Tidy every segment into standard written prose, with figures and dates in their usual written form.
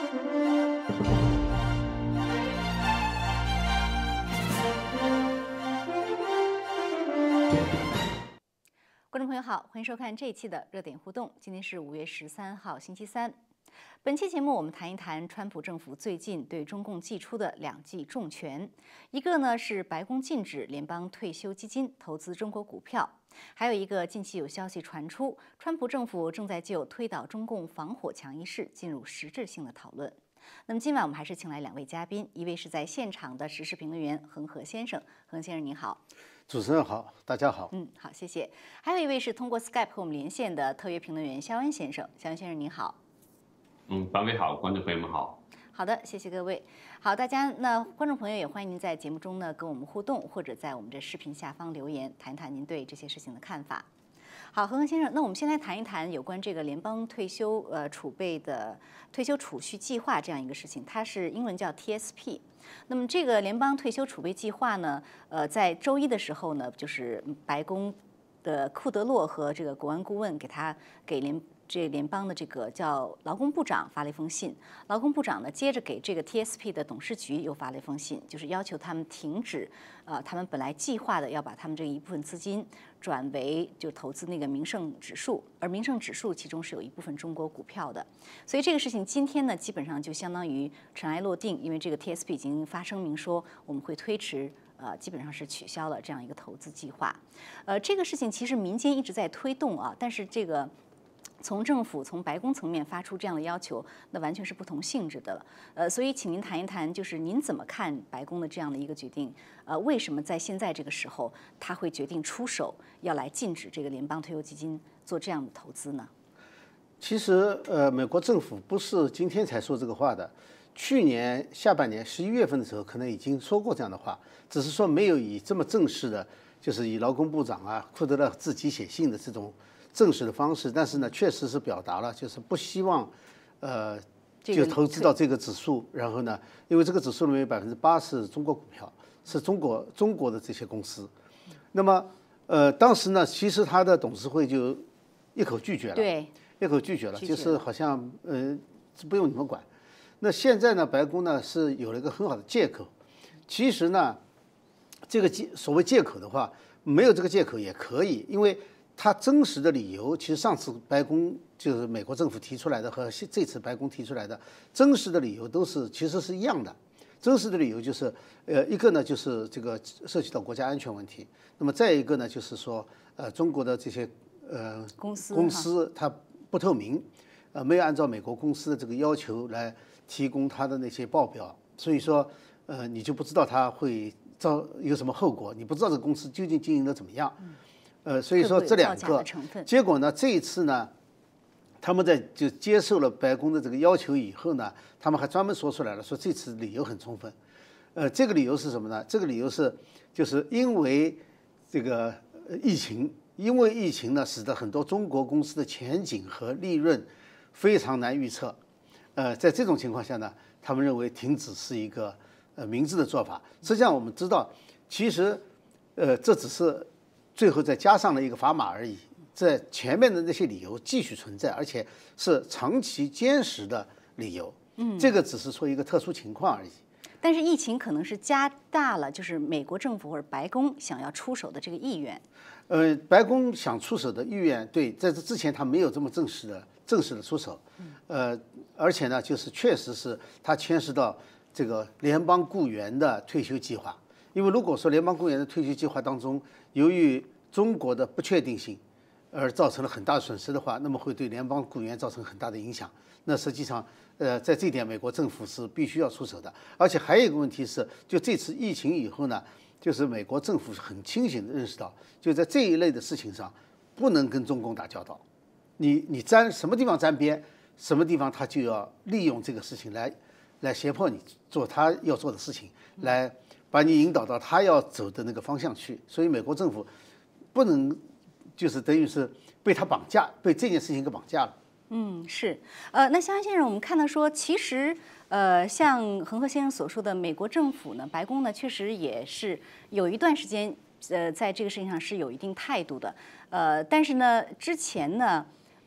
观众朋友好，欢迎收看这一期的热点互动。今天是5月13号，星期三。本期节目我们谈一谈川普政府最近对中共寄出的2记重拳，一个呢是白宫禁止联邦退休基金投资中国股票，还有一个近期有消息传出，川普政府正在就推倒中共防火墙一事进入实质性的讨论。那么今晚我们还是请来2位嘉宾，一位是在现场的时事评论员恒河先生，恒河先生您好。 主持人好，大家好。 好，谢谢。还有一位是通过 Skype 和我们连线的特约评论员肖恩先生，肖恩先生您好。 方伟好，观众朋友们好。 好的，谢谢各位。好，大家那观众朋友也欢迎您在节目中呢跟我们互动，或者在我们的视频下方留言，谈谈您对这些事情的看法。好，恒河先生，那我们先来谈一谈有关这个联邦退休储备的退休储蓄计划这样一个事情，它是英文叫 TSP。那么这个联邦退休储备计划呢，在周一的时候呢，就是白宫的库德洛和这个国安顾问给联邦的这个叫劳工部长发了一封信，劳工部长呢接着给这个 TSP 的董事局又发了一封信，就是要求他们停止他们本来计划的要把他们这一部分资金转为就投资那个民盛指数，而民盛指数其中是有一部分中国股票的，所以这个事情今天呢基本上就相当于尘埃落定，因为这个 TSP 已经发声明说我们会推迟。基本上是取消了这样一个投资计划。这个事情其实民间一直在推动啊，但是这个从政府从白宫层面发出这样的要求，那完全是不同性质的了。所以请您谈一谈，就是您怎么看白宫的这样的一个决定？为什么在现在这个时候他会决定出手，要来禁止这个联邦退休基金做这样的投资呢？ 其实美国政府不是今天才说这个话的。去年下半年11月份的时候，可能已经说过这样的话，只是说没有以这么正式的，就是以劳工部长库德勒自己写信的这种正式的方式，但是呢，确实是表达了就是不希望，就投资到这个指数，然后呢，因为这个指数里面有80%是中国股票，是中国的这些公司，那么当时呢，其实他的董事会就一口拒绝了， 对， 一口拒绝了，就是好像不用你们管。那现在呢，白宫呢是有了一个很好的借口。其实呢，这个所谓借口的话，没有这个借口也可以，因为它真实的理由，其实上次白宫就是美国政府提出来的和这次白宫提出来的真实的理由其实是一样的。真实的理由就是一个呢就是这个涉及到国家安全问题，那么再一个呢就是说中国的这些公司它不透明，没有按照美国公司的这个要求来提供他的那些报表，所以说你就不知道他会有什么后果，你不知道这个公司究竟经营的怎么样，所以说这2个结果呢，这一次呢，他们就接受了白宫的这个要求以后呢，他们还专门说出来了，说这次理由很充分，这个理由是什么呢？这个理由就是因为这个疫情，因为疫情呢，使得很多中国公司的前景和利润非常难预测。在这种情况下呢，他们认为停止是一个明智的做法。实际上我们知道，其实这只是最后再加上了一个砝码而已，在前面的那些理由继续存在，而且是长期坚实的理由。这个只是说一个特殊情况而已。 但是疫情可能是加大了，就是美国政府或者白宫想要出手的这个意愿。 白宫想出手的意愿，对，在这之前他没有这么正式的出手。而且呢，就是确实是它牵涉到这个联邦雇员的退休计划。因为如果说联邦雇员的退休计划当中，由于中国的不确定性而造成了很大的损失的话，那么会对联邦雇员造成很大的影响。那实际上，在这一点，美国政府是必须要出手的。而且还有一个问题是，就这次疫情以后呢，就是美国政府很清醒地认识到，就在这一类的事情上，不能跟中共打交道。你什么地方沾边，什么地方他就要利用这个事情来胁迫你做他要做的事情，来把你引导到他要走的那个方向去。所以美国政府不能就是等于是被他绑架，被这件事情给绑架了。 是，那肖安先生，我们看到说，其实像恒河先生所说的，美国政府呢，白宫呢，确实也是有一段时间，在这个事情上是有一定态度的，但是呢，之前呢，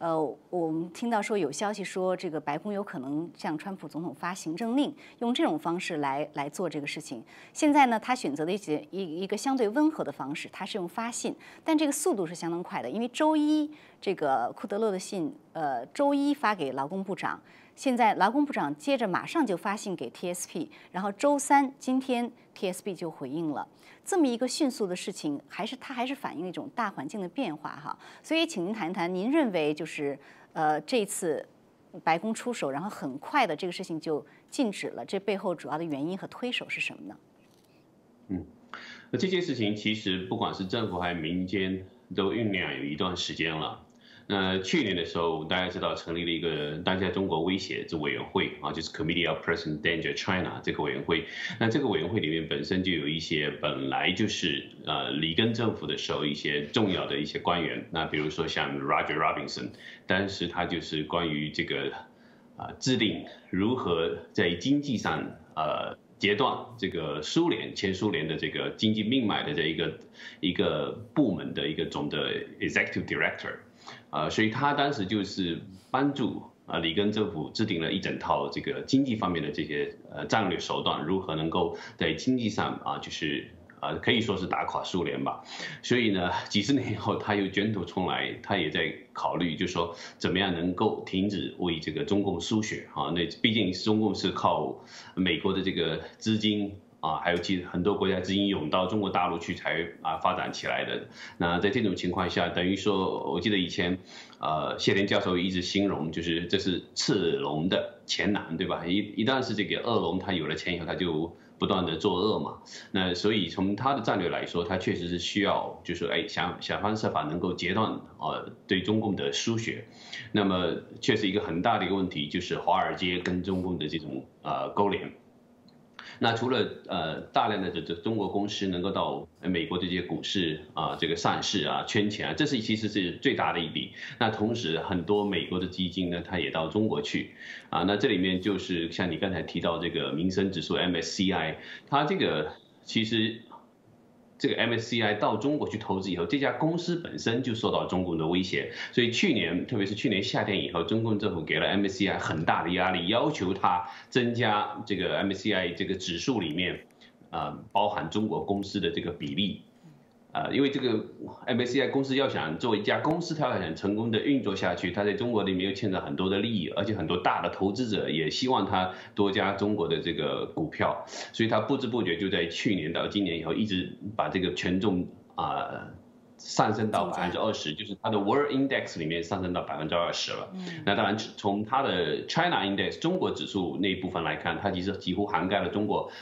我们听到说有消息说，这个白宫有可能向川普总统发行政令，用这种方式来做这个事情。现在呢，他选择的一个相对温和的方式，他是用发信，但这个速度是相当快的，因为周一这个库德勒的信，周一发给劳工部长，现在劳工部长接着马上就发信给 TSP， 然后周三今天 TSP 就回应了。这么一个迅速的事情，它还是反映了一种大环境的变化哈。所以，请您谈一谈，您认为就是这次白宫出手，然后很快的这个事情就禁止了，这背后主要的原因和推手是什么呢？ 那这件事情其实不管是政府还是民间都酝酿有一段时间了。那去年的时候，大家知道成立了一个当下中国威胁这委员会啊，就是 Committee of Present Danger China 这个委员会。那这个委员会里面本身就有一些本来就是里根政府的时候一些重要的一些官员，那比如说像 Roger Robinson， 当时他就是关于这个制定如何在经济上截断这个前苏联的这个经济命脉的这一个部门的一个总的 Executive Director。所以他当时就是帮助里根政府制定了一整套这个经济方面的这些战略手段，如何能够在经济上就是可以说是打垮苏联吧。所以呢，几十年以后他又卷土重来，他也在考虑，就是说怎么样能够停止为这个中共输血啊。那毕竟中共是靠美国的这个资金。还有其实很多国家资金涌到中国大陆去才发展起来的。那在这种情况下，等于说，我记得以前谢田教授一直形容，就是这是赤龙的钱囊，对吧？一旦是这个恶龙，他有了钱以后，他就不断的作恶嘛。那所以从他的战略来说，他确实是需要，就是想方设法能够截断对中共的输血。那么确实一个很大的一个问题，就是华尔街跟中共的这种勾连。那除了大量的这中国公司能够到美国的这些股市这个上市圈钱这其实是最大的一笔。那同时很多美国的基金呢，它也到中国去那这里面就是像你刚才提到这个民生指数 MSCI， 它这个其实。这个 MSCI 到中国去投资以后，这家公司本身就受到中共的威胁，所以特别是去年夏天以后，中共政府给了 MSCI 很大的压力，要求它增加这个 MSCI 这个指数里面包含中国公司的这个比例。因为这个 MSCI 公司要想作为一家公司，它要想成功的运作下去，它在中国里面又牵扯很多的利益，而且很多大的投资者也希望它多加中国的这个股票，所以它不知不觉就在去年到今年以后，一直把这个权重上升到20%，就是它的 World Index 里面上升到20%了。那当然，从它的 China Index 中国指数那一部分来看，它其实几乎涵盖了中国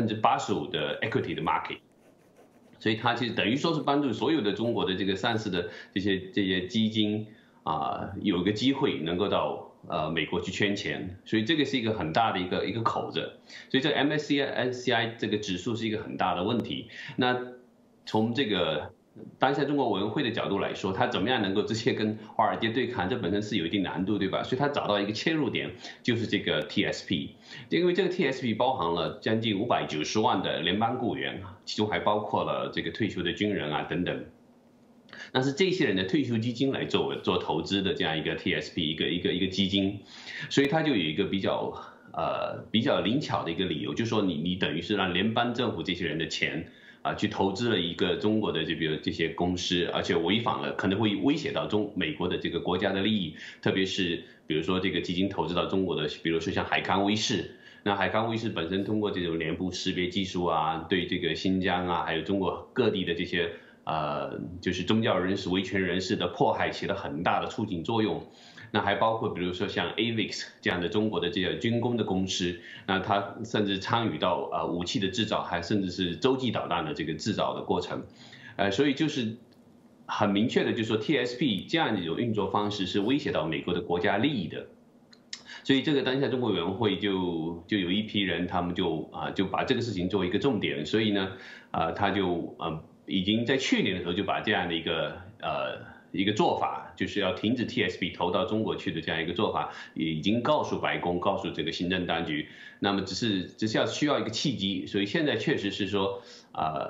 85%的 equity 的 market。所以它其实等于说是帮助所有的中国的这个上市的这些基金有一个机会能够到美国去圈钱，所以这个是一个很大的一个口子。所以这个 MSCI 这个指数是一个很大的问题。那从这个当下中国委员会的角度来说，他怎么样能够直接跟华尔街对抗，这本身是有一定难度，对吧？所以他找到一个切入点，就是这个 TSP， 因为这个 TSP 包含了将近590万的联邦雇员，其中还包括了这个退休的军人等等。那是这些人的退休基金来做投资的这样一个 TSP 一个基金，所以他就有一个比较灵巧的一个理由，就是说你等于是让联邦政府这些人的钱。去投资了一个中国的比如这些公司，而且违反了，可能会威胁到美国的这个国家的利益，特别是比如说这个基金投资到中国的，比如说像海康威视，那海康威视本身通过这种脸部识别技术对这个新疆还有中国各地的这些就是宗教人士、维权人士的迫害起了很大的促进作用。那还包括比如说像 AVIX 这样的中国的这些军工的公司，那它甚至参与到武器的制造，还甚至是洲际导弹的这个制造的过程，所以就是很明确的就是说 TSP 这样的一种运作方式是威胁到美国的国家利益的。所以这个当下中国委员会就有一批人，他们就把这个事情作为一个重点，所以呢他就已经在去年的时候就把这样的一个做法，就是要停止 TSP 投到中国去的这样一个做法，也已经告诉白宫，告诉这个行政当局。那么只是需要一个契机，所以现在确实是说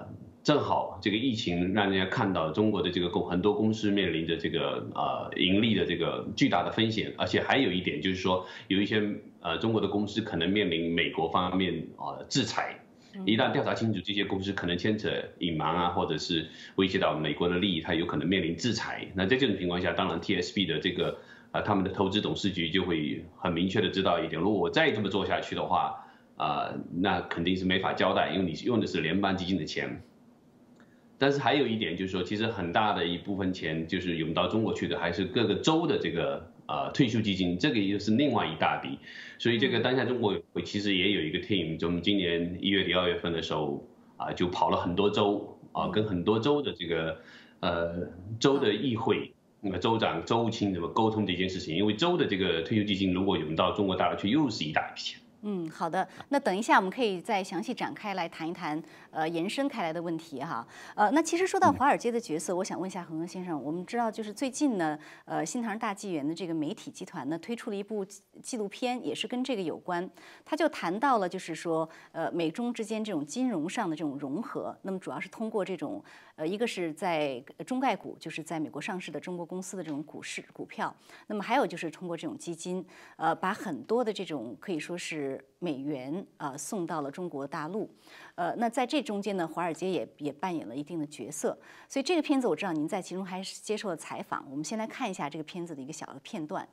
正好这个疫情让人家看到中国的这个很多公司面临着这个盈利的这个巨大的风险，而且还有一点就是说，有一些中国的公司可能面临美国方面制裁，一旦调查清楚这些公司可能牵扯隐瞒啊，或者是威胁到美国的利益，它有可能面临制裁。那在这种情况下，当然 TSB 的这个他们的投资董事局就会很明确的知道一点，如果我再这么做下去的话，那肯定是没法交代，因为你用的是联邦基金的钱。但是还有一点就是说，其实很大的一部分钱就是涌到中国去的，还是各个州的这个退休基金，这个又是另外一大笔。所以这个当下中国其实也有一个 team， 就我们今年1月底2月份的时候就跑了很多州跟很多州的这个州的议会。州长、州务卿怎么沟通这件事情？因为州的这个退休基金如果涌到中国大陆去，又是一大笔钱。 好的，那等一下我们可以再详细展开来谈一谈，延伸开来的问题哈。那其实说到华尔街的角色，我想问一下恒河先生，我们知道就是最近呢，新唐人大纪元的这个媒体集团呢推出了一部纪录片，也是跟这个有关，他就谈到了就是说，美中之间这种金融上的这种融合，那么主要是通过这种，一个是在中概股，就是在美国上市的中国公司的这种股票，那么还有就是通过这种基金，把很多的这种可以说是美元送到了中国大陆，那在这中间呢，华尔街也扮演了一定的角色。所以这个片子我知道您在其中还是接受了采访，我们先来看一下这个片子的一个小的片段。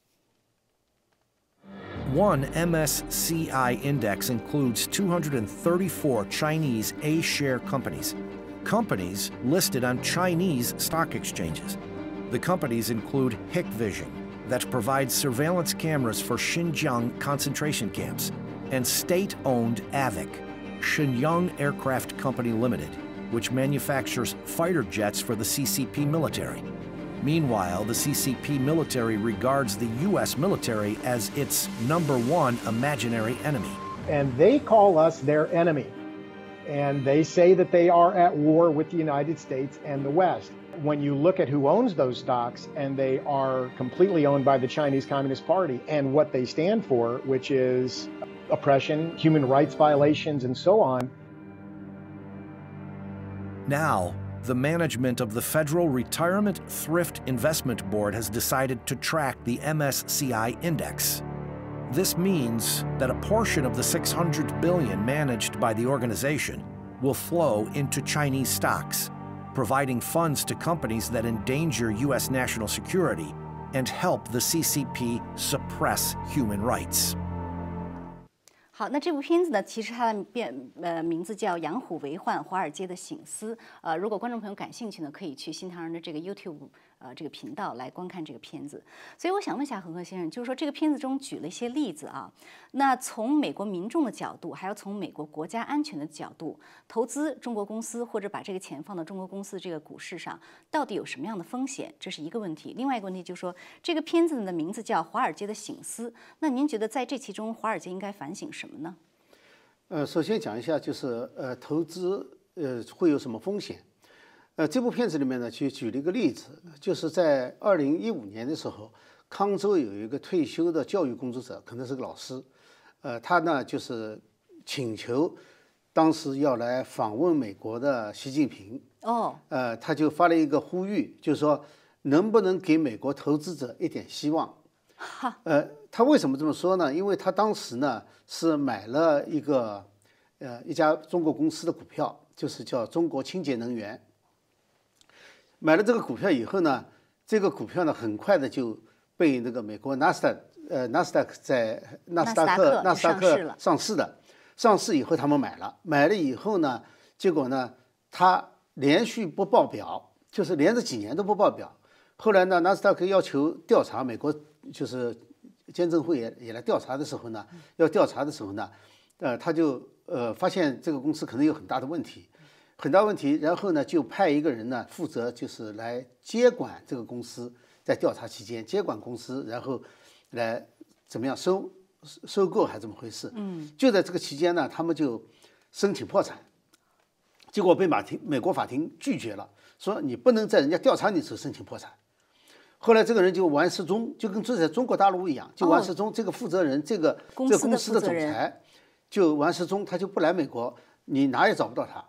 One MSCI index includes 234 Chinese A-share companies, companies listed on Chinese stock exchanges. The companies include Hikvision, that provides surveillance cameras for Xinjiang concentration camps, and state-owned AVIC, Shenyang Aircraft Company Limited, which manufactures fighter jets for the CCP military. Meanwhile, the CCP military regards the U.S. military as its #1 imaginary enemy. And they call us their enemy. And they say that they are at war with the United States and the West. When you look at who owns those stocks, and they are completely owned by the Chinese Communist Party and what they stand for, which is oppression, human rights violations, and so on. Now, the management of the Federal Retirement Thrift Investment Board has decided to track the MSCI index. This means that a portion of the $600 billion managed by the organization will flow into Chinese stocks, providing funds to companies that endanger U.S. national security and help the CCP suppress human rights. 好，那这部片子呢，其实它的名字叫《养虎为患：华尔街的省思》。如果观众朋友感兴趣呢，可以去新唐人的这个 YouTube 这个频道来观看这个片子。所以我想问一下恒河先生，就是说这个片子中举了一些例子啊，那从美国民众的角度，还有从美国国家安全的角度，投资中国公司或者把这个钱放到中国公司这个股市上，到底有什么样的风险？这是一个问题。另外一个问题就是说，这个片子的名字叫《华尔街的省思》，那您觉得在这其中，华尔街应该反省什么呢？ 首先讲一下，就是投资会有什么风险？这部片子里面呢，去举了一个例子，就是在2015年的时候，康州有一个退休的教育工作者，可能是个老师，他呢就是请求当时要来访问美国的习近平，他就发了一个呼吁，就是说能不能给美国投资者一点希望？他为什么这么说呢？因为他当时呢是买了一家中国公司的股票，就是叫中国清洁能源。买了这个股票以后呢，这个股票呢很快的就被那个美国纳斯达克在纳斯达克上市的，上市以后他们买了以后呢，结果呢他连续不报表，就是连着几年都不报表。后来呢，纳斯达克要求调查，美国就是监证会也来调查的时候呢，他就发现这个公司可能有很大的问题，然后呢就派一个人呢负责就是来接管这个公司，在调查期间接管公司，然后来怎么样收购还是怎么回事？就在这个期间呢，他们就申请破产，结果被美国法庭拒绝了，说你不能在人家调查你的时候申请破产。后来这个人就玩失踪，就跟在中国大陆一样，就玩失踪。这个负责人，这个公司的总裁就玩失踪，他就不来美国，你哪也找不到他。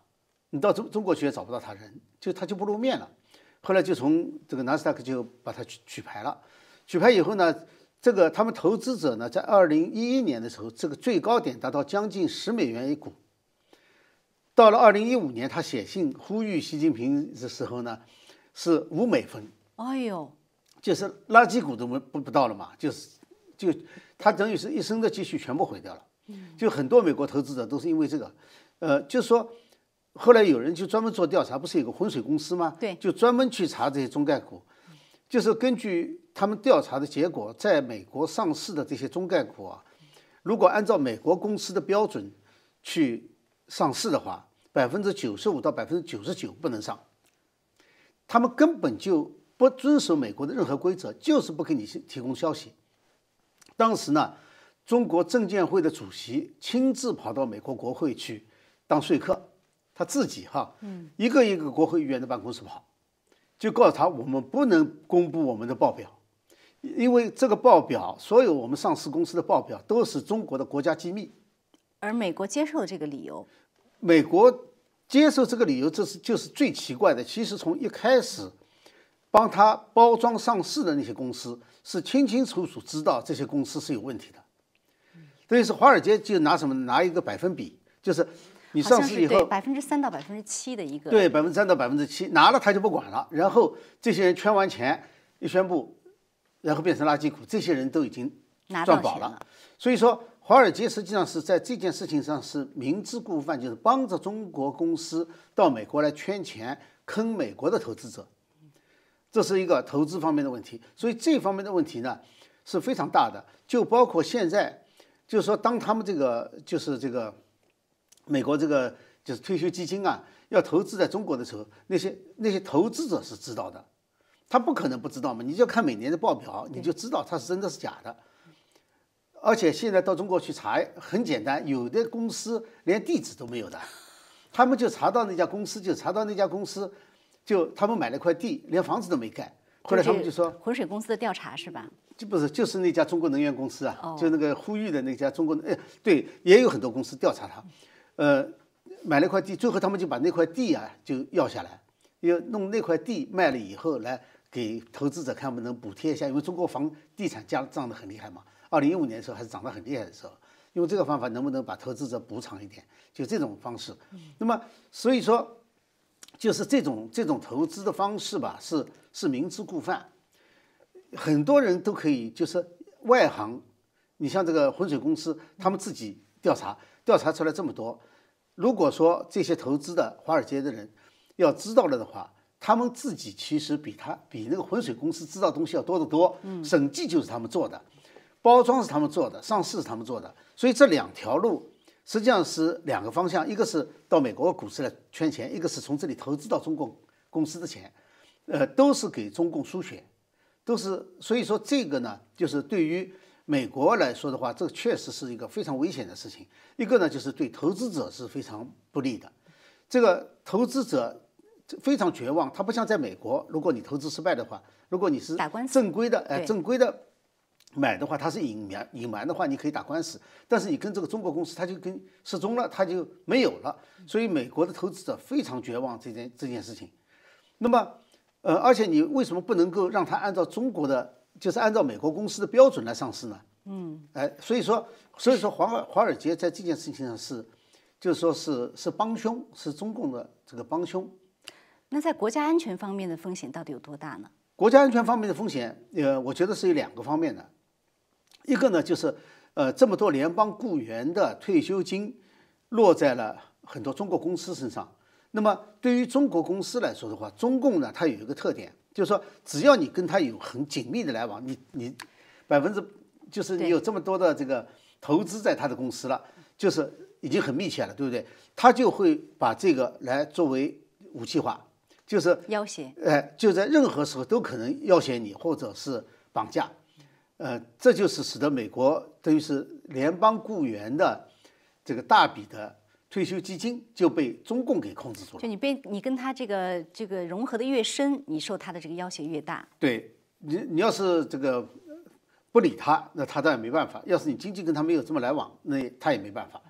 你到中国去也找不到他人，他就不露面了。后来就从这个纳斯达克就把它取牌了。取牌以后呢，这个他们投资者呢，在2011年的时候，这个最高点达到将近10美元一股。到了2015年，他写信呼吁习近平的时候呢，是5美分。 哎呦，就是垃圾股都不到了嘛，就他等于是一生的积蓄全部毁掉了。就很多美国投资者都是因为这个，就是说，后来有人就专门做调查，不是有个浑水公司吗？ 对， 就专门去查这些中概股，就是根据他们调查的结果，在美国上市的这些中概股啊，如果按照美国公司的标准去上市的话，95%到99%不能上，他们根本就不遵守美国的任何规则，就是不给你提供消息。当时呢，中国证监会的主席亲自跑到美国国会去当说客，他自己一个一个国会议员的办公室跑，就告诉他我们不能公布我们的报表，因为这个报表，所有我们上市公司的报表都是中国的国家机密。 而美国接受了这个理由， 美国接受这个理由，就是最奇怪的。其实从一开始，帮他包装上市的那些公司是清清楚楚知道这些公司是有问题的。等于是华尔街就拿一个百分比，就是你上市以后 3%到7%的一个， 对，3%到7%拿了他就不管了，然后这些人圈完钱一宣布，然后变成垃圾股，这些人都已经赚饱了。所以说，华尔街实际上是在这件事情上是明知故犯，就是帮着中国公司到美国来圈钱，坑美国的投资者。这是一个投资方面的问题，所以这方面的问题呢是非常大的，就包括现在，就是说，当他们这个美国就是退休基金啊，要投资在中国的时候，那些投资者是知道的，他不可能不知道嘛，你就看每年的报表，你就知道它是真的是假的。而且现在到中国去查很简单，有的公司连地址都没有的，他们就查到那家公司，就他们买了块地，连房子都没盖。后来他们就说浑水公司的调查是吧？ 就是那家中国能源公司啊，就那个呼吁的那家中国，对，也有很多公司调查他，买了块地，最后他们就把那块地啊就要下来，要弄那块地卖了以后来给投资者看不能补贴一下，因为中国房地产涨得很厉害嘛，2015年的时候还是涨得很厉害的时候，用这个方法能不能把投资者补偿一点，就这种方式。那么所以说。就是这种投资的方式吧，是明知故犯，很多人都可以，就是外行，你像这个浑水公司，他们自己调查出来这么多，如果说这些投资的华尔街的人要知道了的话，他们自己其实比那个浑水公司知道东西要多得多。审计就是他们做的，包装是他们做的，上市是他们做的，所以这2条路。实际上是2个方向，一个是到美国股市来圈钱，一个是从这里投资到中国公司的钱，都是给中共输血，都是。所以说这个呢，就是对于美国来说的话，这确实是一个非常危险的事情。一个呢，就是对投资者是非常不利的，这个投资者非常绝望。他不像在美国，如果你投资失败的话，如果你是正规的。买的话，它是隐瞒的话，你可以打官司。但是你跟这个中国公司，它就跟失踪了，它就没有了。所以美国的投资者非常绝望这件事情。那么，而且你为什么不能够让它按照中国的，就是按照美国公司的标准来上市呢？所以说华尔街在这件事情上就是说是帮凶，是中共的这个帮凶。 那在国家安全方面的风险到底有多大呢？ 国家安全方面的风险，我觉得是有2个方面的。一个呢，就是这么多联邦雇员的退休金落在了很多中国公司身上。那么对于中国公司来说的话，中共呢，它有一个特点，就是说只要你跟它有很紧密的来往，你就是你有这么多的这个投资在它的公司了，就是已经很密切了，对不对？它就会把这个来作为武器化，就是要挟， 就在任何时候都可能要挟你，或者是绑架。这就是使得美国等于是联邦雇员的这个大笔的退休基金就被中共给控制住了。 就你跟他这个融合的越深，你受他的这个要挟越大。 对，你要是这个不理他，那他当然没办法；要是你经济跟他没有这么来往，那他也没办法。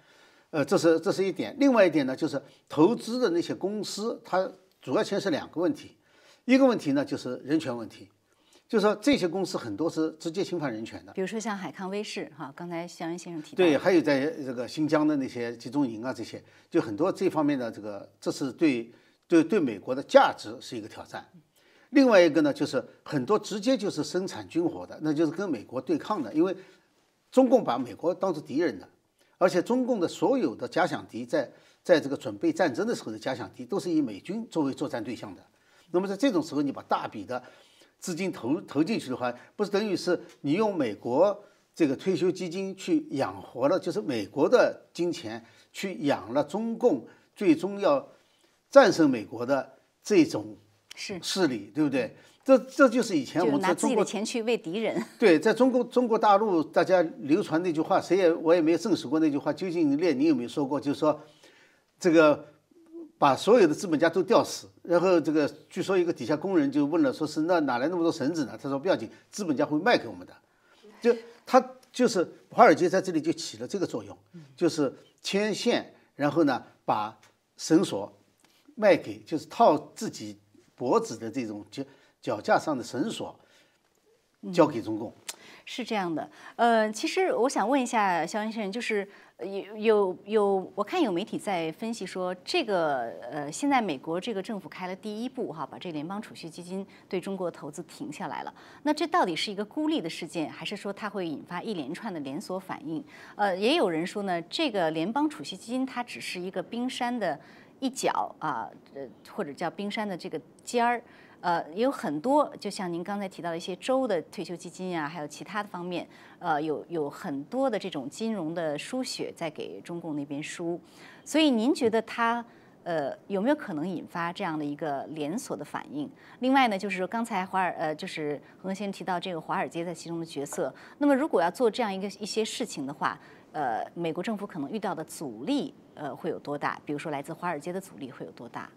这是一点。另外一点呢，就是投资的那些公司，它主要牵涉2个问题。一个问题呢，就是人权问题，就是说这些公司很多是直接侵犯人权的。 比如说像海康威视哈，刚才肖恩先生提到。 对，还有在这个新疆的那些集中营啊，这些就很多这方面的这是对美国的价值是一个挑战。另外一个呢，就是很多直接就是生产军火的，那就是跟美国对抗的，因为中共把美国当作敌人的，而且中共的所有的假想敌在这个准备战争的时候的假想敌都是以美军作为作战对象的。那么在这种时候，你把大笔的资金投进去的话，不是等于是你用美国这个退休基金去养活了，就是美国的金钱去养了中共最终要战胜美国的这种势力，对不对？这就是以前我们拿自己的钱去为敌人。 对，在中国大陆，大家流传那句话，我也没有证实过那句话，究竟列宁有没有说过？就是说，这个把所有的资本家都吊死，然后这个据说一个底下工人就问了，说是那哪来那么多绳子呢？他说不要紧，资本家会卖给我们的。就是华尔街在这里就起了这个作用，就是牵线，然后呢把绳索卖给，就是套自己脖子的这种脚架上的绳索交给中共。 是这样的，其实我想问一下肖恩先生，就是我看有媒体在分析说，这个现在美国这个政府开了第一步哈，把这联邦储蓄基金对中国的投资停下来了。那这到底是一个孤立的事件，还是说它会引发一连串的连锁反应？也有人说呢，这个联邦储蓄基金它只是一个冰山的一角啊，或者叫冰山的这个尖儿。也有很多，就像您刚才提到的一些州的退休基金啊，还有其他的方面，有很多的这种金融的输血在给中共那边输，所以您觉得它有没有可能引发这样的一个连锁的反应？另外呢，就是说刚才就是何先生提到这个华尔街在其中的角色，那么如果要做这样一些事情的话，美国政府可能遇到的阻力会有多大？比如说来自华尔街的阻力会有多大？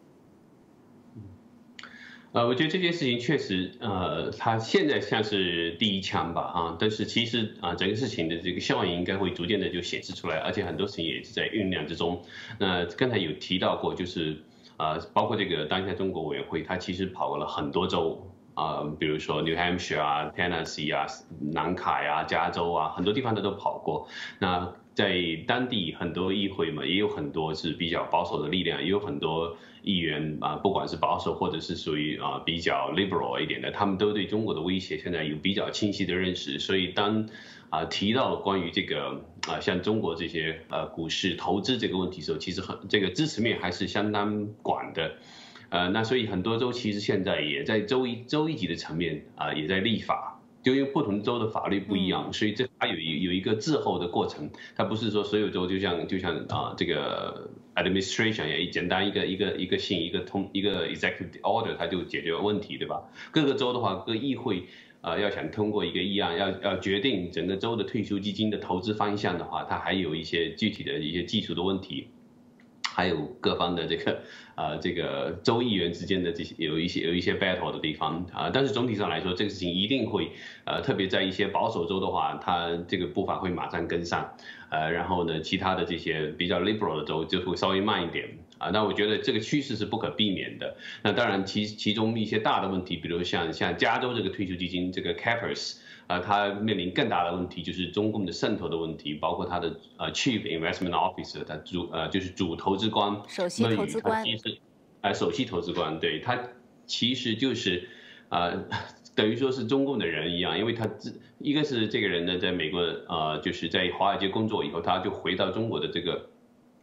我觉得这件事情确实，它现在像是第一枪吧，啊，但是其实整个事情的这个效应应该会逐渐的就显示出来，而且很多事情也是在酝酿之中。那刚才有提到过，就是包括这个当下中国委员会，它其实跑了很多州。比如说 New Hampshire 啊、Tennessee 啊、南卡呀、加州啊，很多地方它都跑过。那在当地很多议会嘛，也有很多是比较保守的力量，也有很多议员不管是保守或者是属于比较 liberal 一点的，他们都对中国的威胁现在有比较清晰的认识。所以当提到关于这个像中国这些股市投资这个问题的时候，其实这个支持面还是相当广的。那所以很多州其实现在也在州一级的层面也在立法，就因为不同州的法律不一样，所以这它有一个滞后的过程，它不是说所有州就像这个 administration 也简单一个信一个 executive order 它就解决问题，对吧？各个州的话，各议会要想通过一个议案，要决定整个州的退休基金的投资方向的话，它还有一些具体的一些技术的问题。还有各方的这个州议员之间的这些有一些 battle 的地方但是总体上来说，这个事情一定会特别在一些保守州的话，它这个步伐会马上跟上然后呢，其他的这些比较 liberal 的州就会稍微慢一点那我觉得这个趋势是不可避免的。那当然其中一些大的问题，比如像加州这个退休基金这个 CAPERS。它面临更大的问题，就是中共的渗透的问题，包括它的Chief Investment Officer， 它就是主投资官， 首席投资官， 首席投资官，对，他其实就是等于说是中共的人一样，因为他一个是这个人呢，在美国就是在华尔街工作以后，他就回到中国的这个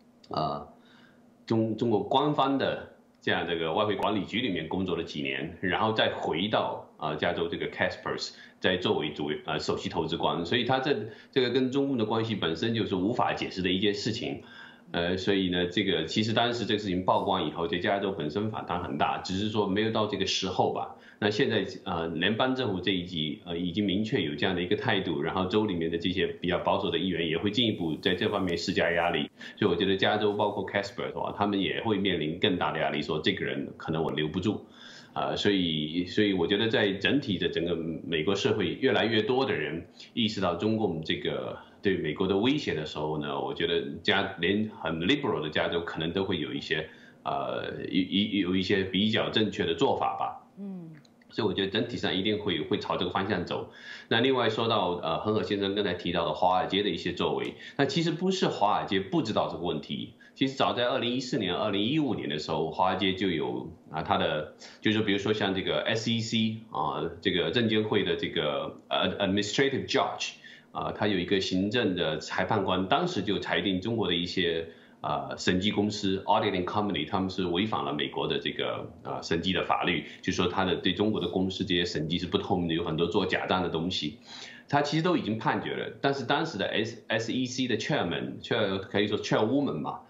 中国官方的这样这个外汇管理局里面工作了几年，然后再回到加州这个 CASPERS， 再作为首席投资官，所以他这个跟中共的关系本身就是无法解释的一件事情。所以呢，这个其实当时这个事情曝光以后，在加州本身反弹很大，只是说没有到这个时候吧。那现在联邦政府这一级已经明确有这样的一个态度，然后州里面的这些比较保守的议员也会进一步在这方面施加压力。所以我觉得加州包括 Casper 的话，他们也会面临更大的压力，说这个人可能我留不住。所以我觉得在整体的整个美国社会，越来越多的人意识到中共这个对美国的威胁的时候呢，我觉得连很 liberal 的加州可能都会有一些有一些比较正确的做法吧。所以我觉得整体上一定会朝这个方向走。那另外说到恒河先生刚才提到的华尔街的一些作为，那其实不是华尔街不知道这个问题，其实早在2014年、2015年的时候，华尔街就有它的就是比如说像这个 SEC 这个证监会的这个administrative judge 他有一个行政的裁判官，当时就裁定中国的一些审计公司 auditing company 他们是违反了美国的这个审计的法律，就说他的对中国的公司这些审计是不透明的，有很多做假账的东西，他其实都已经判决了。但是当时的 SEC 的 chairman 可以说 chairwoman 嘛，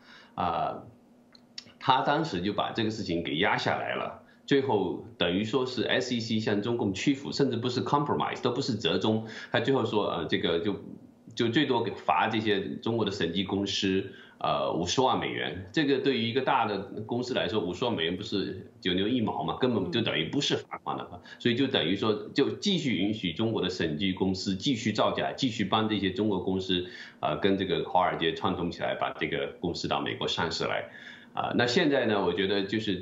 他当时就把这个事情给压下来了。最后等于说是 SEC 向中共屈服，甚至不是 compromise， 都不是折中，他最后说这个就最多给罚这些中国的审计公司50万美元，这个对于一个大的公司来说，50万美元不是九牛一毛嘛，根本就等于不是罚款了，所以就等于说就继续允许中国的审计公司继续造假，继续帮这些中国公司跟这个华尔街串通起来，把这个公司到美国上市来。那现在呢，我觉得就是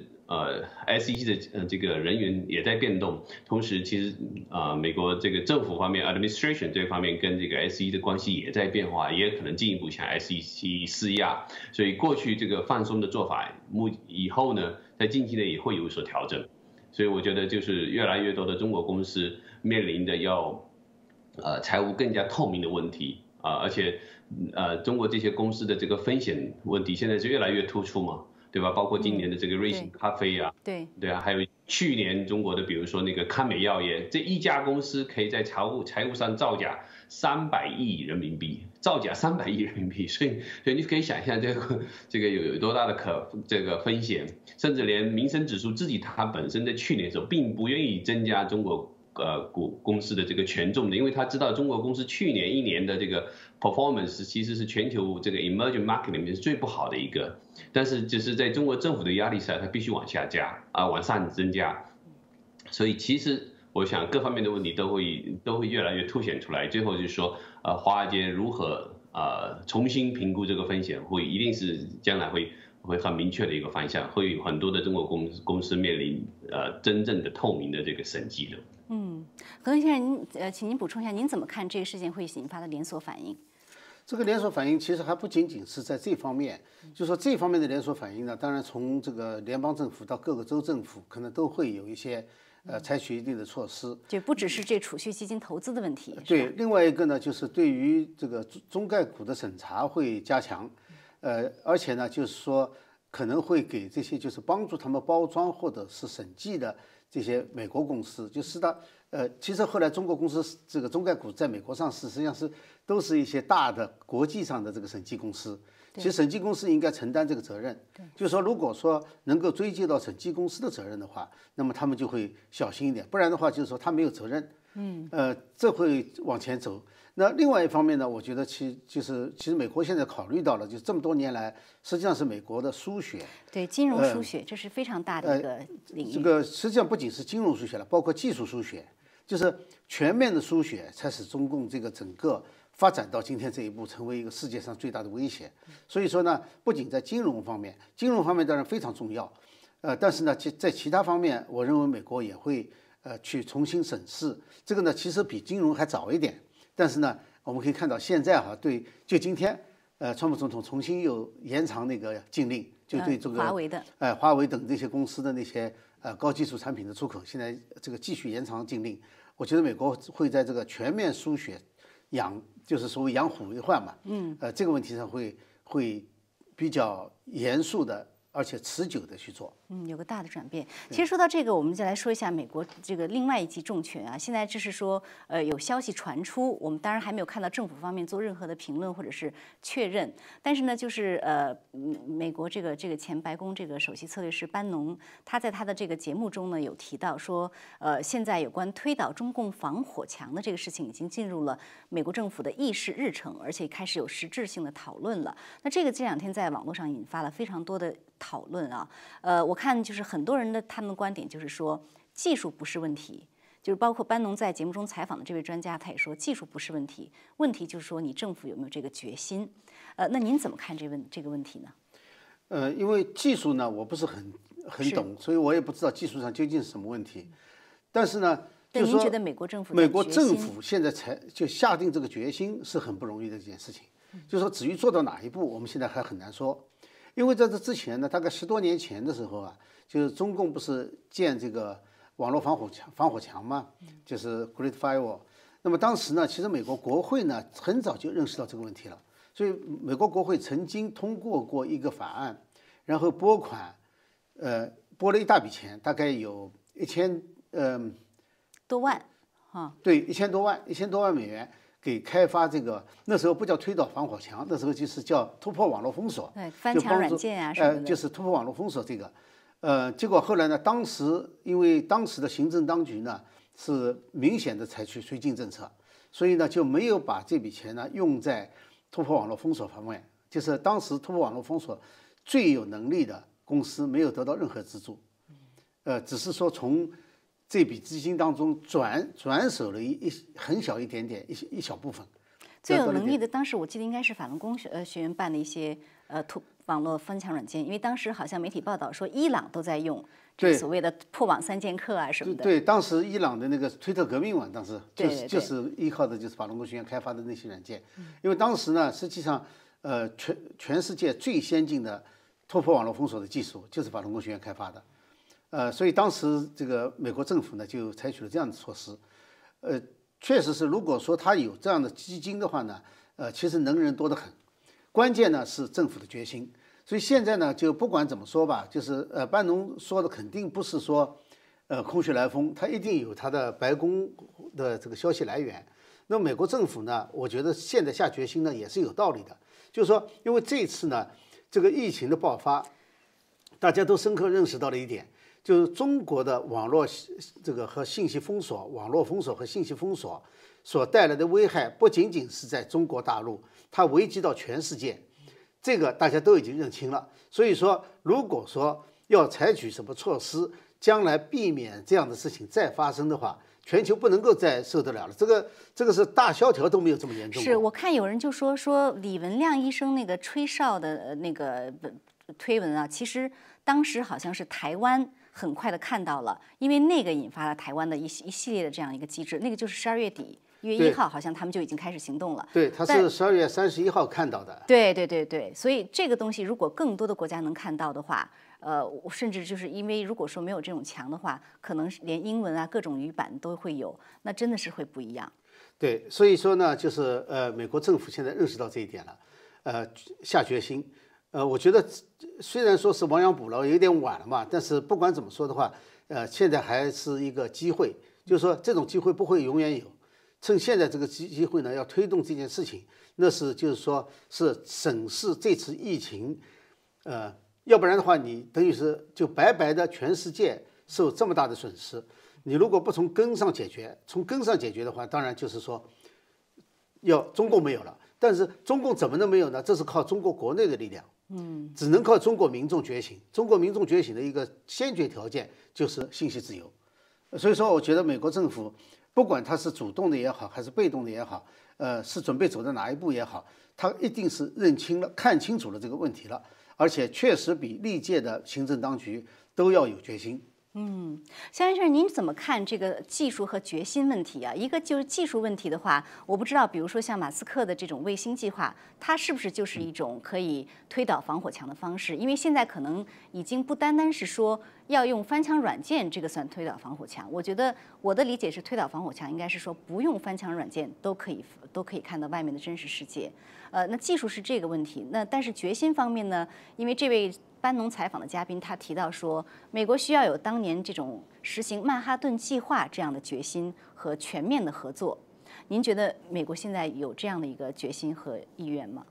SEC 的这个人员也在变动，同时其实美国这个政府方面 administration 这方面跟这个 SEC 的关系也在变化，也可能进一步向 SEC 施压，所以过去这个放松的做法，以后呢，在近期内也会有所调整，所以我觉得就是越来越多的中国公司面临的要财务更加透明的问题而且中国这些公司的这个风险问题现在是越来越突出嘛。对吧？包括今年的这个瑞幸咖啡啊，对啊，还有去年中国的，比如说那个康美药业，这一家公司可以在财务上造假300亿人民币，造假300亿人民币，所以你可以想象这个有多大的这个风险，甚至连民生指数自己它本身在去年的时候并不愿意增加中国公司的这个权重的，因为他知道中国公司去年1年的这个 performance 其实是全球这个 emerging market 里面是最不好的一个，但是只是在中国政府的压力下，它必须往上增加，所以其实我想各方面的问题都会越来越凸显出来，最后就是说华尔街如何重新评估这个风险，一定是将来会很明确的一个方向，会有很多的中国公司面临真正的透明的这个审计的。 何先生，请您补充一下，您怎么看这个事件会引发的连锁反应？ 这个连锁反应其实还不仅仅是在这方面，就是说这方面的连锁反应呢，当然从这个联邦政府到各个州政府，可能都会有一些采取一定的措施， 就不只是这储蓄基金投资的问题。 对，另外一个呢，就是对于这个中概股的审查会加强，而且呢，就是说可能会给这些就是帮助他们包装或者是审计的这些美国公司，就是它其实后来中国公司这个中概股在美国上市，实际上都是一些大的国际上的这个审计公司。其实审计公司应该承担这个责任，就是说如果说能够追究到审计公司的责任的话，那么他们就会小心一点，不然的话就是说他没有责任。这会往前走。那另外一方面呢，我觉得其实美国现在考虑到了，就这么多年来，实际上是美国的输血， 对金融输血，这是非常大的一个领域。 这个实际上不仅是金融输血了，包括技术输血，就是全面的输血，才使中共这个整个发展到今天这一步，成为一个世界上最大的威胁。所以说呢，不仅在金融方面当然非常重要，但是呢，在其他方面，我认为美国也会去重新审视。这个呢，其实比金融还早一点。但是呢，我们可以看到现在就今天，川普总统重新又延长那个禁令，就对这个华为等这些公司的那些高技术产品的出口，现在这个继续延长禁令。我觉得美国会在这个全面输血就是所谓养虎为患嘛，这个问题上会比较严肃的，而且持久的去做。 有个大的转变。其实说到这个，我们再来说一下美国这个另外一记重拳啊。现在就是说，有消息传出，我们当然还没有看到政府方面做任何的评论或者是确认。但是呢，就是美国这个前白宫这个首席策略师班农，他在他的这个节目中呢有提到说，现在有关推倒中共防火墙的这个事情已经进入了美国政府的议事日程，而且开始有实质性的讨论了。那这两天在网络上引发了非常多的讨论啊。我看就是很多人他们的观点就是说，技术不是问题， 就是包括班农在节目中采访的这位专家，他也说技术不是问题，问题就是说你政府有没有这个决心。那您怎么看这个问题呢？ 因为技术呢，我不是很懂，所以我也不知道技术上究竟是什么问题。但是呢，就是说您觉得美国政府现在才就下定这个决心是很不容易的一件事情。就是说，至于做到哪一步，我们现在还很难说。因为在这之前呢，大概10多年前的时候啊，就是中共不是建这个网络防火墙嘛，就是 Great Firewall。那么当时呢，其实美国国会呢很早就认识到这个问题了，所以美国国会曾经通过一个法案，然后拨了一大笔钱，大概有1000 多万啊， 对，1000多万美元。给开发这个，那时候不叫推倒防火墙，那时候就是叫突破网络封锁， 对，翻墙软件啊什么的， 就是突破网络封锁这个，结果后来呢，因为当时的行政当局呢是明显的采取绥靖政策，所以呢就没有把这笔钱呢用在突破网络封锁方面，就是当时突破网络封锁最有能力的公司没有得到任何资助，只是说从这笔资金当中转手了很小一点点一小部分。 最有能力的，当时我记得应该是法轮功学院办的一些网络翻墙软件，因为当时好像媒体报道说伊朗都在用这所谓的破网3剑客啊什么的。 对，当时伊朗的那个推特革命嘛，当时就是依靠的就是法轮功学院开发的那些软件，因为当时呢，实际上全世界最先进的突破网络封锁的技术就是法轮功学院开发的。所以当时这个美国政府呢就采取了这样的措施，确实是，如果说他有这样的基金的话呢，其实能人多得很，关键呢是政府的决心。所以现在呢，就不管怎么说吧，就是班农说的肯定不是说空穴来风，他一定有他的白宫的这个消息来源。那么美国政府呢，我觉得现在下决心呢也是有道理的，就是说，因为这次呢这个疫情的爆发，大家都深刻认识到了一点。就是中国的网络这个和信息封锁、网络封锁和信息封锁所带来的危害，不仅仅是在中国大陆，它危及到全世界，这个大家都已经认清了。所以说，如果说要采取什么措施，将来避免这样的事情再发生的话，全球不能够再受得了了。这个是大萧条都没有这么严重。 是我看有人就说李文亮医生那个吹哨的那个推文啊，其实当时好像是台湾很快的看到了，因为那个引发了台湾的一系列的这样一个机制，那个就是12月底1月1号，好像他们就已经开始行动了。 对，他是12月31号看到的。 对，所以这个东西如果更多的国家能看到的话，甚至就是因为如果说没有这种墙的话，可能连英文啊各种语版都会有，那真的是会不一样。 对，所以说呢，就是美国政府现在认识到这一点了，下决心。我觉得虽然说是亡羊补牢有点晚了嘛，但是不管怎么说的话，现在还是一个机会，就是说这种机会不会永远有，趁现在这个机会呢，要推动这件事情，那是就是说是审视这次疫情，要不然的话你等于是就白白的全世界受这么大的损失，你如果不从根上解决，的话，当然就是说中共没有了，但是中共怎么能没有呢？这是靠中国国内的力量。只能靠中国民众觉醒。中国民众觉醒的一个先决条件就是信息自由。所以说，我觉得美国政府不管他是主动的也好，还是被动的也好，是准备走到哪一步也好，他一定是认清了、看清楚了这个问题了，而且确实比历届的行政当局都要有决心。 肖先生，您怎么看这个技术和决心问题啊？一个就是技术问题的话，我不知道，比如说像马斯克的这种卫星计划，它是不是就是一种可以推倒防火墙的方式？因为现在可能已经不单单是说要用翻墙软件，这个算推倒防火墙。我觉得我的理解是，推倒防火墙应该是说不用翻墙软件都可以看到外面的真实世界。那技术是这个问题，那但是决心方面呢？因为这位班农采访的嘉宾他提到说，美国需要有当年这种实行曼哈顿计划这样的决心和全面的合作。您觉得美国现在有这样的一个决心和意愿吗？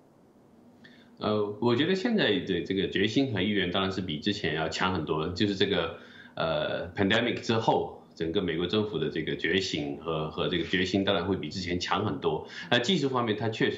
我觉得现在的这个决心和意愿当然是比之前要强很多。就是这个pandemic 之后，整个美国政府的这个觉醒和这个决心当然会比之前强很多。技术方面它确实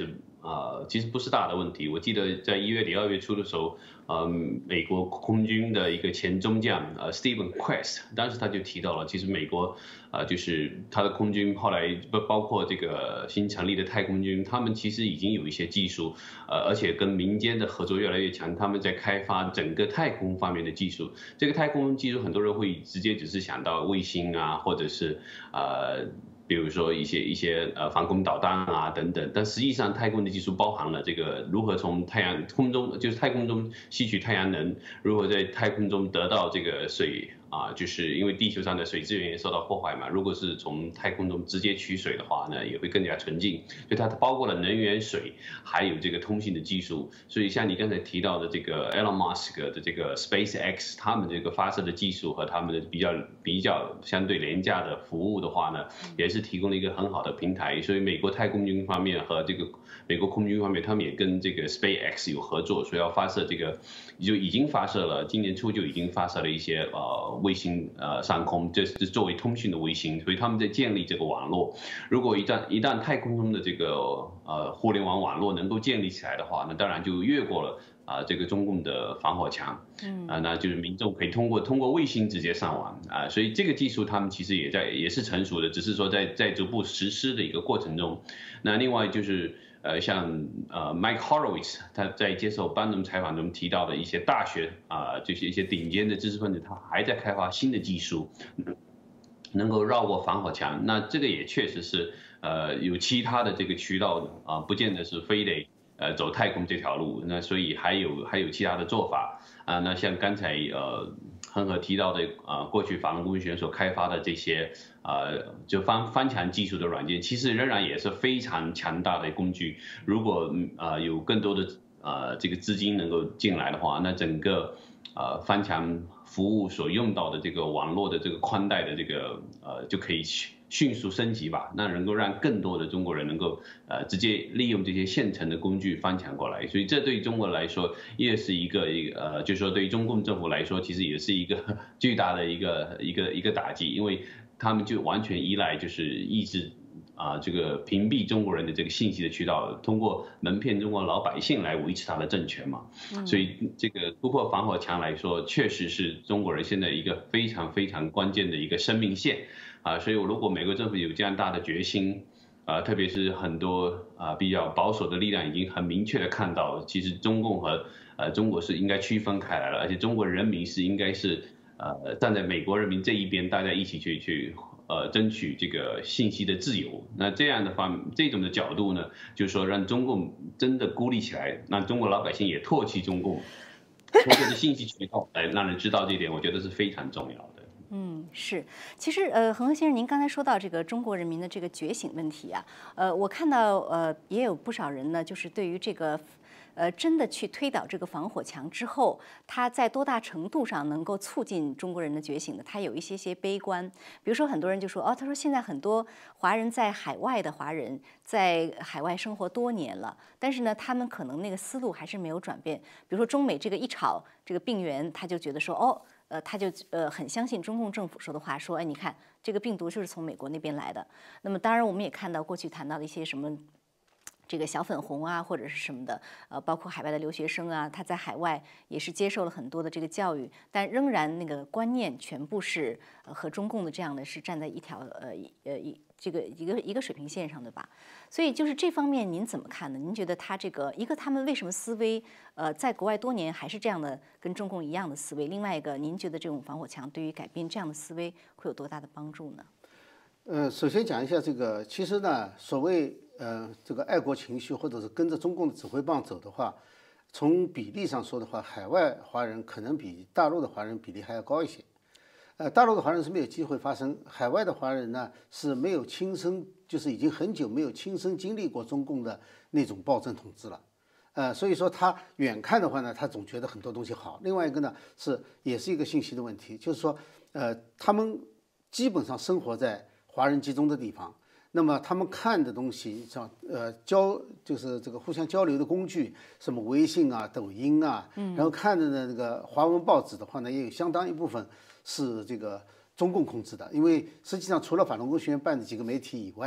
其实不是大的问题。我记得在1月底2月初的时候，美国空军的一个前中将Stephen Quest， 当时他就提到了，其实美国就是他的空军后来包括这个新成立的太空军，他们其实已经有一些技术，而且跟民间的合作越来越强，他们在开发整个太空方面的技术。这个太空技术很多人会直接只是想到卫星啊，或者是比如说一些防空导弹啊等等，但实际上太空的技术包含了这个如何从太空中就是太空中吸取太阳能，如何在太空中得到这个水就是因为地球上的水资源也受到破坏嘛，如果是从太空中直接取水的话呢，也会更加纯净。所以它包括了能源、水，还有这个通信的技术。所以像你刚才提到的这个 Elon Musk 的这个 SpaceX， 他们这个发射的技术和他们的比较相对廉价的服务的话呢，也是提供了一个很好的平台。所以美国太空军方面和这个美国空军方面，他们也跟这个 SpaceX 有合作，所以要发射这个就已经发射了，今年初就已经发射了一些卫星上空，这是作为通讯的卫星，所以他们在建立这个网络。如果一旦太空中的这个互联网网络能够建立起来的话，那当然就越过了这个中共的防火墙，那就是民众可以通过卫星直接上网所以这个技术他们其实也是成熟的，只是说在逐步实施的一个过程中。那另外就是像Mike Horowitz 他在接受班农采访中提到的一些大学就是一些顶尖的知识分子，他还在开发新的技术，能够绕过防火墙。那这个也确实是有其他的这个渠道的不见得是非得走太空这条路。那所以还有其他的做法那像刚才恒河提到的过去法轮功学院所开发的这些就翻墙技术的软件，其实仍然也是非常强大的工具。如果有更多的这个资金能够进来的话，那整个翻墙服务所用到的这个网络的这个宽带的这个就可以迅速升级吧，那能够让更多的中国人能够直接利用这些现成的工具翻墙过来。所以这对中国来说也是一个就是说对于中共政府来说，其实也是一个巨大的一个打击，因为他们就完全依赖就是抑制这个屏蔽中国人的这个信息的渠道，通过蒙骗中国老百姓来维持他的政权嘛。所以这个突破防火墙来说，确实是中国人现在一个非常非常关键的一个生命线所以如果美国政府有这样大的决心特别是很多比较保守的力量已经很明确的看到，其实中共和中国是应该区分开来了，而且中国人民是应该是站在美国人民这一边，大家一起去争取这个信息的自由。那这样的这种的角度呢，就是说让中共真的孤立起来，让中国老百姓也唾弃中共，通过这信息渠道来让人知道这一点，我觉得是非常重要的。 是，其实恒河先生，您刚才说到这个中国人民的这个觉醒问题我看到也有不少人呢，就是对于这个真的去推倒这个防火墙之后，它在多大程度上能够促进中国人的觉醒呢？他有一些悲观，比如说很多人就说他说现在很多华人在海外的华人在海外生活多年了，但是呢，他们可能那个思路还是没有转变。比如说中美这个一吵，这个病源他就觉得说他就很相信中共政府说的话，说你看这个病毒就是从美国那边来的。那么当然我们也看到过去谈到的一些什么这个小粉红或者是什么的，包括海外的留学生他在海外也是接受了很多的这个教育，但仍然那个观念全部是和中共的这样的是站在一条一个水平线上的吧。所以就是这方面您怎么看呢？您觉得他这个他们为什么思维在国外多年还是这样的跟中共一样的思维？另外一个，您觉得这种防火墙对于改变这样的思维会有多大的帮助呢？ 首先讲一下这个，其实呢，所谓这个爱国情绪或者是跟着中共的指挥棒走的话，从比例上说的话，海外华人可能比大陆的华人比例还要高一些。大陆的华人是没有机会发生，海外的华人呢是没有亲身，就是已经很久没有亲身经历过中共的那种暴政统治了。所以说他远看的话呢，他总觉得很多东西好。另外一个呢也是一个信息的问题，就是说他们基本上生活在华人集中的地方，那么他们看的东西像就是这个互相交流的工具，什么微信抖音然后看的那个华文报纸的话呢，也有相当一部分是这个中共控制的。因为实际上除了法轮功学院办的几个媒体以外，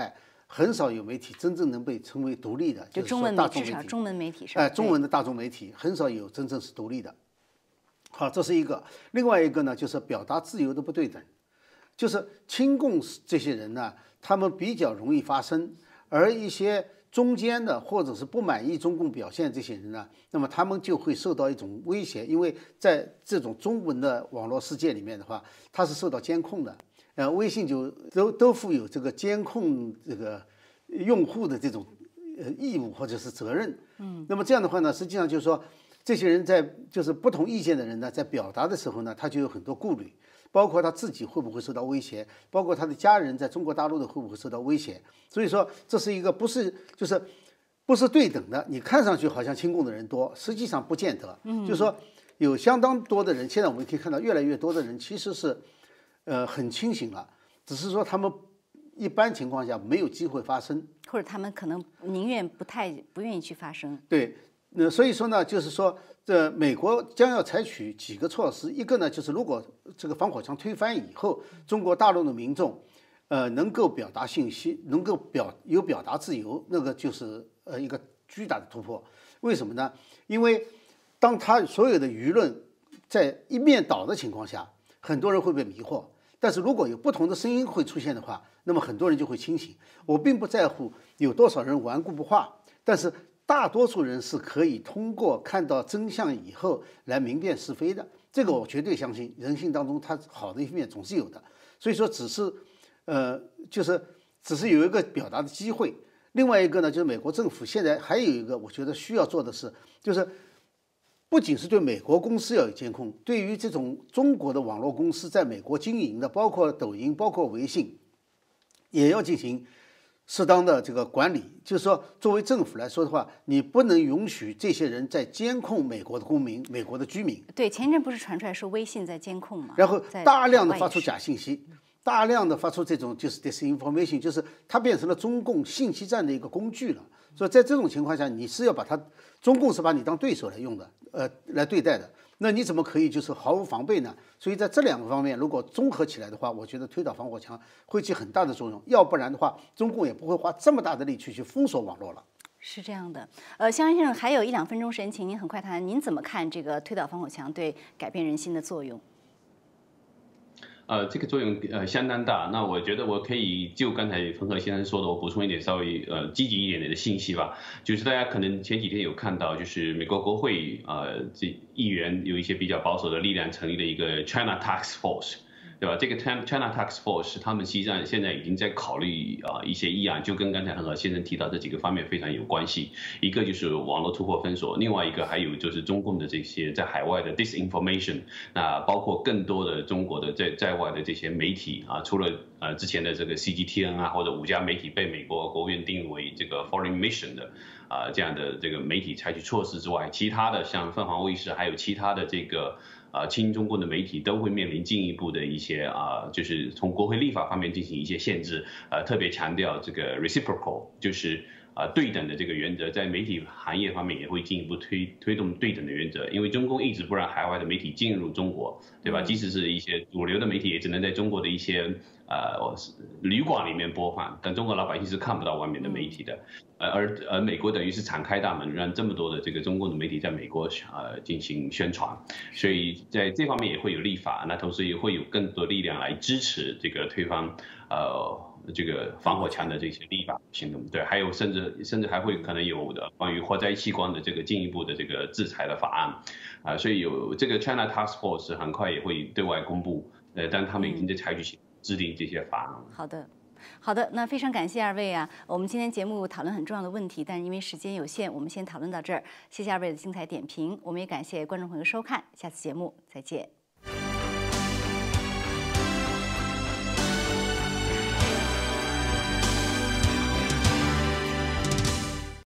很少有媒体真正能被称为独立的， 就中文媒体，至少中文媒体上， 中文的大众媒体很少有真正是独立的。好，这是一个。另外一个呢，就是表达自由的不对等，就是亲共这些人呢，他们比较容易发声，而一些中间的或者是不满意中共表现这些人呢，那么他们就会受到一种威胁，因为在这种中文的网络世界里面的话，它是受到监控的。微信就都负有这个监控这个用户的这种义务或者是责任。那么这样的话呢，实际上就是说，这些人在就是不同意见的人呢，在表达的时候呢，他就有很多顾虑，包括他自己会不会受到威胁，包括他的家人在中国大陆的会不会受到威胁。所以说，这是一个不是对等的。你看上去好像亲共的人多，实际上不见得。就是说，有相当多的人，现在我们可以看到越来越多的人其实是很清醒了，只是说他们一般情况下没有机会发声， 或者他们可能宁愿不愿意去发声。 对，所以说呢，就是说，这美国将要采取几个措施，一个呢就是如果这个防火墙推翻以后，中国大陆的民众能够表达信息，能够有表达自由，那个就是一个巨大的突破。为什么呢？因为当他所有的舆论在一面倒的情况下，很多人会被迷惑。但是如果有不同的声音会出现的话，那么很多人就会清醒。我并不在乎有多少人顽固不化，但是大多数人是可以通过看到真相以后来明辨是非的。这个我绝对相信，人性当中它好的一面总是有的。所以说，只是有一个表达的机会。另外一个呢，就是美国政府现在还有一个我觉得需要做的事，就是不仅是对美国公司要有监控，对于这种中国的网络公司在美国经营的，包括抖音、包括微信，也要进行适当的这个管理。就是说，作为政府来说的话，你不能允许这些人在监控美国的公民、美国的居民。 对，前一阵不是传出来说微信在监控吗？ 然后大量的发出假信息，大量的发出这种就是 disinformation， 就是它变成了中共信息战的一个工具了。所以在这种情况下，你是要把它，中共是把你当对手来用的，来对待的。那你怎么可以就是毫无防备呢？所以在这两个方面，如果综合起来的话，我觉得推倒防火墙会起很大的作用。要不然的话，中共也不会花这么大的力气去封锁网络了。 是这样的，香先生还有1-2分钟时间，请您很快谈谈您怎么看这个推倒防火墙对改变人心的作用？ 这个作用相当大。那我觉得我可以就刚才冯和先生说的，我补充一点稍微积极一点的信息吧。就是大家可能前几天有看到，就是美国国会这议员有一些比较保守的力量成立了一个 China Task Force。对吧？这个 China Task Force 他们实际上现在已经在考虑一些议案，就跟刚才何先生提到这几个方面非常有关系。一个就是网络突破封锁，另外一个还有就是中共的这些在海外的 disinformation， 那包括更多的中国的在外的这些媒体除了之前的这个 CGTN 或者5家媒体被美国国务院定为这个 foreign mission 的这样的这个媒体采取措施之外，其他的像凤凰卫视还有其他的这个亲中共的媒体都会面临进一步的一些就是从国会立法方面进行一些限制，特别强调这个 reciprocal， 就是对等的这个原则，在媒体行业方面也会进一步推动对等的原则，因为中共一直不让海外的媒体进入中国，对吧？即使是一些主流的媒体，也只能在中国的一些旅馆里面播放，但中国老百姓是看不到外面的媒体的。而美国等于是敞开大门，让这么多的这个中共的媒体在美国进行宣传，所以在这方面也会有立法，那同时也会有更多力量来支持这个推翻这个防火墙的这些立法行动。对，还有甚至还会可能有的关于活摘器官的这个进一步的这个制裁的法案所以有这个 China Task Force 很快也会对外公布，但他们已经在采取制定这些法案。 好的，那非常感谢2位啊！我们今天节目讨论很重要的问题，但是因为时间有限，我们先讨论到这儿。谢谢2位的精彩点评，我们也感谢观众朋友收看，下次节目再见。